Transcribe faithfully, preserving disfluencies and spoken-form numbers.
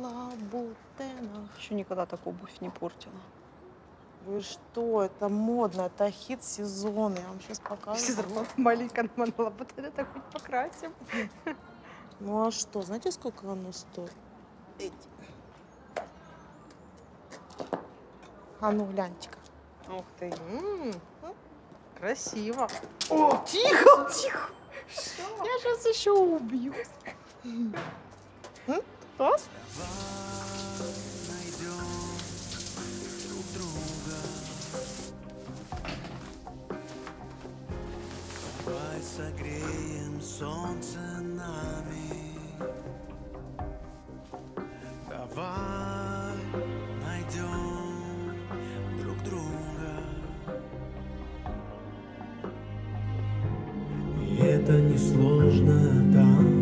Лабутена. Еще никогда так обувь не портила. Вы что, это модно, это хит сезона. Я вам сейчас покажу. Маленькая лабутена, так хоть покрасим. Ну а что, знаете, сколько оно стоит? А ну гляньте-ка. Ух ты. М-м, красиво. О, тихо, тихо. Что? Я сейчас еще убьюсь. Класс? Давай согреем солнце нами. Давай найдем друг друга. И это несложно, да.